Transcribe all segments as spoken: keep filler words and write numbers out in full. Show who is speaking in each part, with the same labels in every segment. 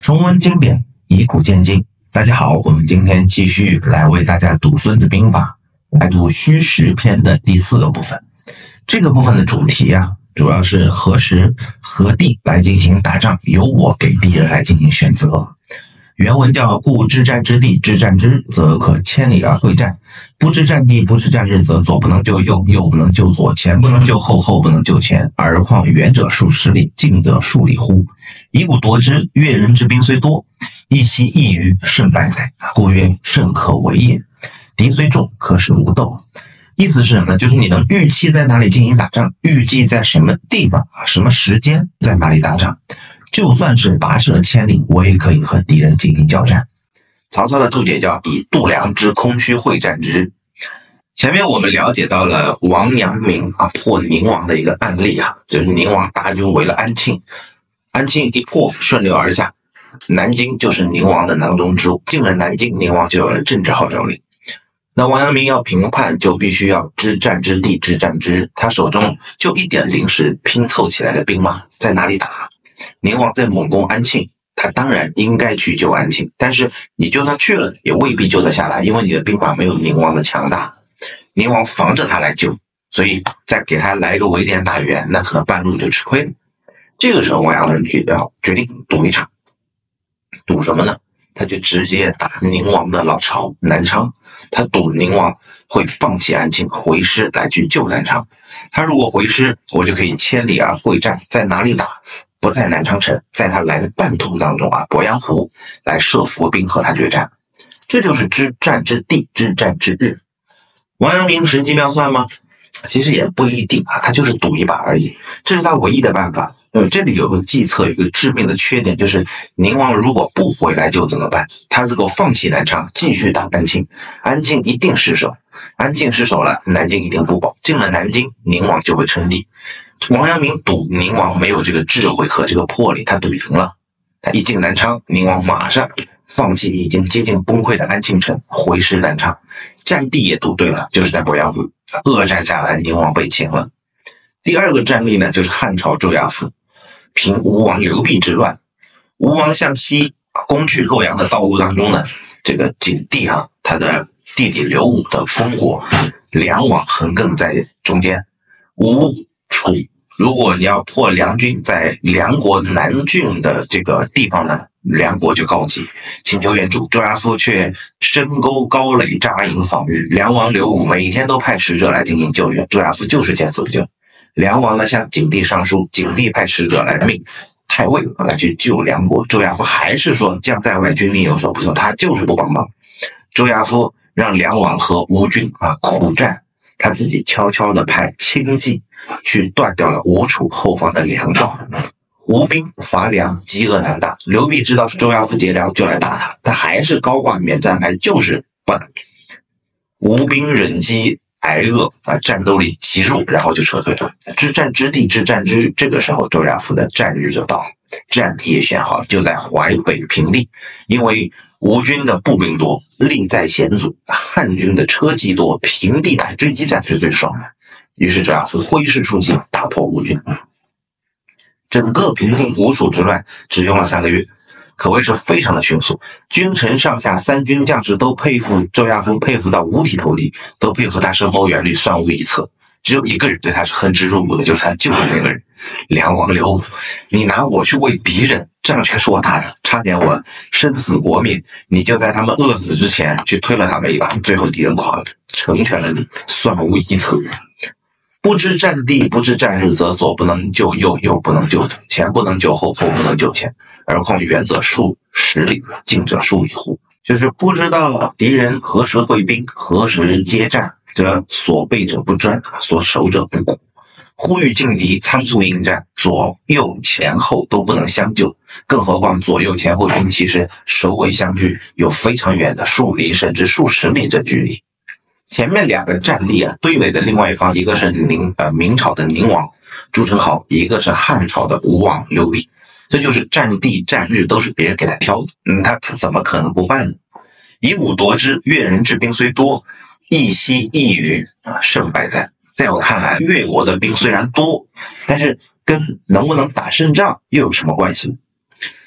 Speaker 1: 重温经典，以古鉴今。大家好，我们今天继续来为大家读《孙子兵法》，来读虚实篇的第四个部分。这个部分的主题啊，主要是何时何地来进行打仗，由我给敌人来进行选择。原文叫故知战之地，知战之日，则可千里而会战；不知战地，不知战日，则左不能救右，右不能救左，前不能救后，后不能救前。而况远者数十里，近者数里乎？以古夺之，越人之兵虽多，一息一余，胜败哉！故曰胜可为也。敌虽众，可使无斗。意思是什么呢？就是你能预期在哪里进行打仗，预计在什么地方、什么时间在哪里打仗。就算是跋涉千里，我也可以和敌人进行交战。曹操的注解叫以度量之空虚会战之。前面我们了解到了王阳明啊破宁王的一个案例啊，就是宁王大军围了安庆，安庆一破顺流而下，南京就是宁王的囊中之物，进了南京，宁王就有了政治号召力。那王阳明要评判，就必须要知战之地，知战之日。他手中就一点临时拼凑起来的兵马在哪里打？宁王在猛攻安庆，他当然应该去救安庆，但是你就算去了，也未必救得下来，因为你的兵马没有宁王的强大。宁王防着他来救，所以再给他来一个围点打援，那可能半路就吃亏了。这个时候王阳明就要决定赌一场，赌什么呢？他就直接打宁王的老巢南昌，他赌宁王会放弃安庆，回师来去救南昌。他如果回师，我就可以千里而会战，在哪里打？不在南昌城，在他来的半途当中啊，鄱阳湖来设伏兵和他决战。这就是知战之地，知战之日。王阳明神机妙算吗？其实也不一定啊，他就是赌一把而已，这是他唯一的办法。呃，这里有个计策，有个致命的缺点，就是宁王如果不回来就怎么办？他如果放弃南昌，继续打安庆，安庆一定失守，安庆失守了，南京一定不保，进了南京，宁王就会称帝。王阳明赌宁王没有这个智慧和这个魄力，他赌赢了。他一进南昌，宁王马上放弃已经接近崩溃的安庆城，回师南昌，战地也赌对了，就是在鄱阳湖。恶战下来，宁王被擒了。第二个战例呢，就是汉朝周亚夫平吴王刘濞之乱。吴王向西攻取洛阳的道路当中呢，这个景帝啊，他的弟弟刘武的烽火两网横亘在中间。吴楚，如果你要破梁军在梁国南郡的这个地方呢，梁国就告急请求援助，周亚夫却深沟高垒扎营防御。梁王刘武每天都派使者来进行救援，周亚夫就是见死不救。梁王呢向景帝上书，景帝派使者来命太尉来去救梁国，周亚夫还是说将在外，军令有所不受，他就是不帮忙。周亚夫让梁王和吴军啊苦战，他自己悄悄地派轻骑去断掉了吴楚后方的粮道。吴兵乏粮，饥饿难打，刘濞知道是周亚夫劫粮，就来打他，他还是高挂免战牌，就是不打。吴兵忍饥挨饿啊，战斗力极弱，然后就撤退了。知战之地，知战之日，这个时候周亚夫的战日就到了，战地也选好，就在淮北平地。因为吴军的步兵多，力在险阻，汉军的车骑多，平地打追击战是最爽的。于是周亚夫挥师出击，打破吴军。整个平定吴楚之乱只用了三个月，可谓是非常的迅速。君臣上下三军将士都佩服周亚夫，佩服到五体投地，都佩服他深谋远虑，算无一策。只有一个人对他是恨之入骨的，就是他救的那个人，梁王刘武。你拿我去为敌人，仗全是我打的，差点我生死国灭，你就在他们饿死之前去推了他们一把，最后敌人垮了，成全了你，算无一策。不知战地，不知战日，则左不能救右，右不能救前，不能救后，后不能救前。而况远者数十里，近者数里乎？就是不知道敌人何时会兵，何时接战，这所备者不专，所守者不顾。呼吁劲敌，仓促应战，左右前后都不能相救，更何况左右前后军其实首尾相距有非常远的数里甚至数十里的距离。前面两个战例啊，对垒的另外一方，一个是宁呃明朝的宁王朱宸濠，一个是汉朝的吴王刘濞。这就是战地战日都是别人给他挑的，嗯，他怎么可能不办呢？以武夺之，越人之兵虽多，一息一余啊，胜败哉。在我看来，越国的兵虽然多，但是跟能不能打胜仗又有什么关系？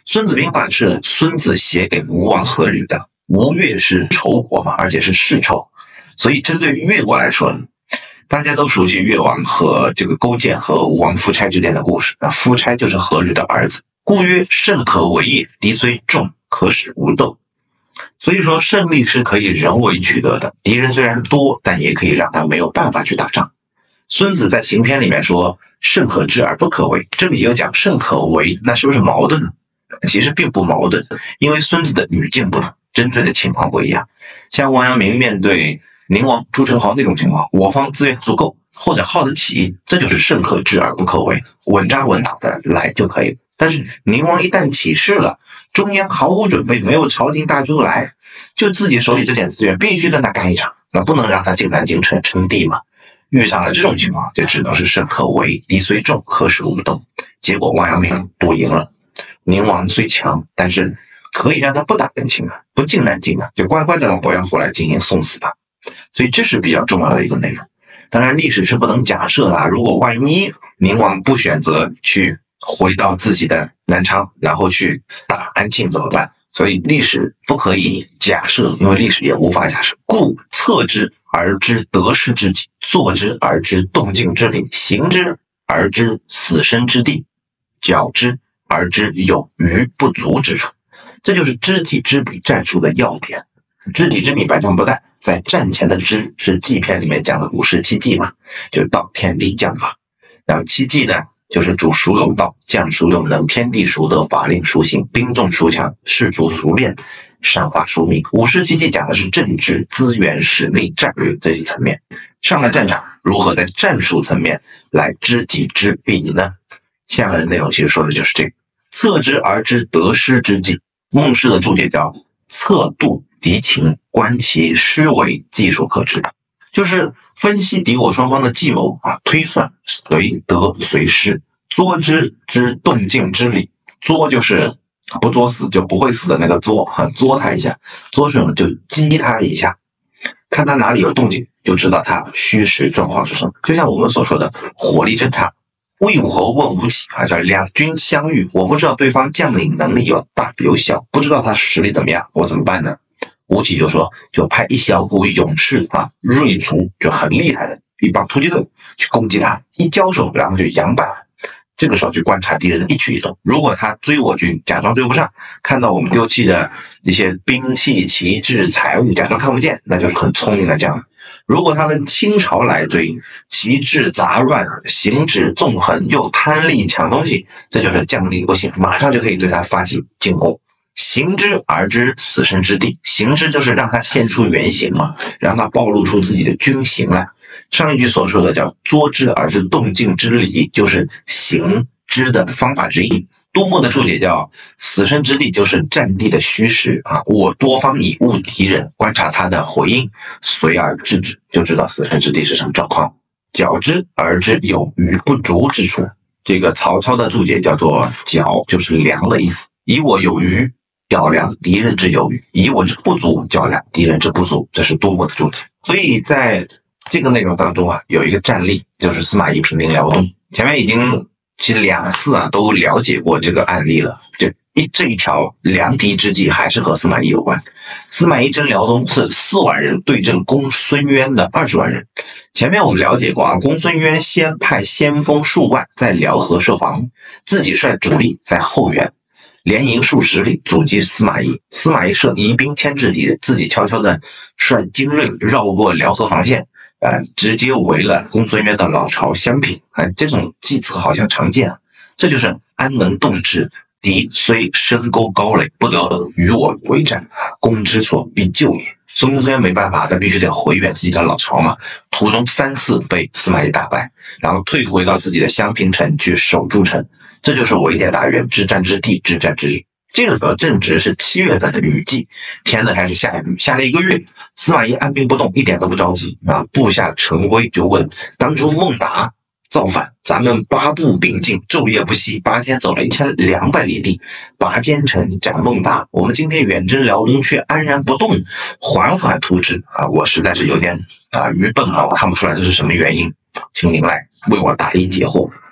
Speaker 1: 孙子兵法》是孙子写给吴王阖闾的。吴越是仇国嘛，而且是世仇，所以针对于越国来说呢，大家都熟悉越王和这个勾践和吴王夫差之间的故事。那夫差就是阖闾的儿子，故曰胜可为也，敌虽众，可使无斗。所以说胜利是可以人为取得的，敌人虽然多，但也可以让他没有办法去打仗。孙子在行篇里面说胜可知而不可为，这里又讲胜可为，那是不是矛盾呢？其实并不矛盾，因为孙子的语境不同，针对的情况不一样。像王阳明面对宁王朱宸濠那种情况，我方资源足够或者耗得起，这就是胜可知而不可为，稳扎稳打的来就可以。但是宁王一旦起事了，中央毫无准备，没有朝廷大军来，就自己手里这点资源必须跟他干一场，那不能让他进南京称称帝嘛。遇上了这种情况，就只能是胜可为，敌虽众，可使无斗。结果王阳明赌赢了，宁王虽强，但是可以让他不打跟秦啊，不进南京啊，就乖乖的让鄱阳湖来进行送死吧。所以这是比较重要的一个内容。当然历史是不能假设的，如果万一宁王不选择去回到自己的南昌，然后去打安庆怎么办？所以历史不可以假设，因为历史也无法假设。故测之而知得失之机，坐之而知动静之理，行之而知死生之地，矫之而知有余不足之处。这就是知己知彼战术的要点。知己知彼，百战不殆。在战前的知是计篇里面讲的五十七计嘛，就是道天地将法。然后七计呢，就是主孰有道，将孰有能，天地孰得，法令孰行，兵众孰强，士卒孰练，善化孰明。五十七计讲的是政治、资源、实力、战略这一层面。上了战场，如何在战术层面来知己知彼呢？下面的内容其实说的就是这个。测之而知得失之计，孟氏的注解叫测度敌情，观其施为，技术可知。就是分析敌我双方的计谋啊，推算随得随失，作之之动静之理。作就是不作死就不会死的那个作啊，作他一下；作什么就激他一下，看他哪里有动静，就知道他虚实状况是什么。就像我们所说的火力侦察。魏武侯问吴起啊，叫两军相遇，我不知道对方将领能力有大有小，不知道他实力怎么样，我怎么办呢？吴起就说，就派一小股勇士啊，锐卒，就很厉害的一帮突击队去攻击他，一交手，然后就佯败。这个时候去观察敌人的一举一动，如果他追我军，假装追不上，看到我们丢弃的一些兵器、旗帜、财物，假装看不见，那就是很聪明的将领。如果他们倾巢来追，旗帜杂乱，行止纵横，又贪利抢东西，这就是将令不行，马上就可以对他发起进攻。行之而知死生之地，行之就是让他现出原形嘛，让他暴露出自己的军形来。上一句所说的叫作之而知动静之理，就是行之的方法之一。杜牧的注解叫死生之地，就是战地的虚实啊。我多方以误敌人，观察他的回应，随而知之，就知道死生之地是什么状况。矫之而知有余不足之处，这个曹操的注解叫做矫，就是量的意思。以我有余，较量敌人之有余；以我之不足，较量敌人之不足。这是杜牧的注解。所以在这个内容当中啊，有一个战例，就是司马懿平定辽东。前面已经其实两次啊都了解过这个案例了，就一这一条量敌之计还是和司马懿有关。司马懿征辽东是四万人对阵公孙渊的二十万人。前面我们了解过啊，公孙渊先派先锋数万在辽河设防，自己率主力在后援，连营数十里阻击司马懿。司马懿设疑兵牵制敌人，自己悄悄的率精锐绕过辽河防线，呃，直接围了公孙渊的老巢襄平。啊，这种计策好像常见啊。这就是安能动之，敌虽深沟高垒，不得与我为战，攻之所必救也。孙公孙渊没办法，他必须得回援自己的老巢嘛。途中三次被司马懿打败，然后退回到自己的襄平城去守住城。这就是围点大员，知战之地，知战之日。这个时候正值是七月份的雨季，天呢开始下雨，下了一个月。司马懿按兵不动，一点都不着急啊。部下陈辉就问，当初孟达造反，咱们八部并进，昼夜不息，八天走了一千两百里地，拔奸臣，斩孟达。我们今天远征辽东却安然不动，缓缓图之啊！我实在是有点啊愚笨啊，我看不出来这是什么原因，请您来为我答疑解惑。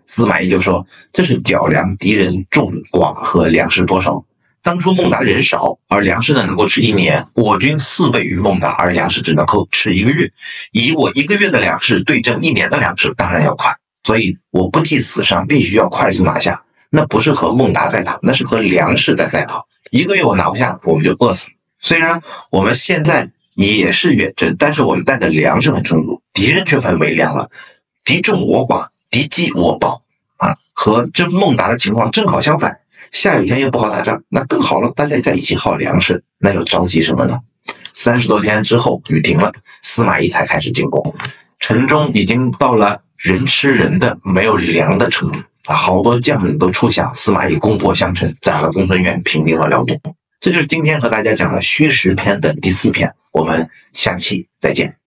Speaker 1: 司马懿就说：“这是较量敌人众寡和粮食多少。当初孟达人少，而粮食呢能够吃一年，我军四倍于孟达，而粮食只能够吃一个月。以我一个月的粮食对阵一年的粮食，当然要快。所以我不计死伤，必须要快速拿下。那不是和孟达在打，那是和粮食在赛跑。一个月我拿不下，我们就饿死了。虽然我们现在也是远征，但是我们带的粮食很充足，敌人却很微粮了。敌众我寡，敌饥我饱啊，和征孟达的情况正好相反。下雨天又不好打仗，那更好了，大家在一起耗粮食，那又着急什么呢？三十多天之后，雨停了，司马懿才开始进攻。城中已经到了人吃人的没有粮的程度啊，好多将领都出降，司马懿攻破襄城，斩了公孙远，平定了辽东。这就是今天和大家讲的虚实篇的第四篇，我们下期再见。